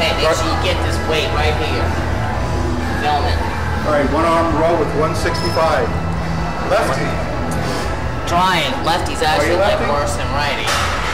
Hey, make sure you get this weight right here. Film it. All right, one arm row with 165. Lefty. Trying. Lefty's actually like worse than righty.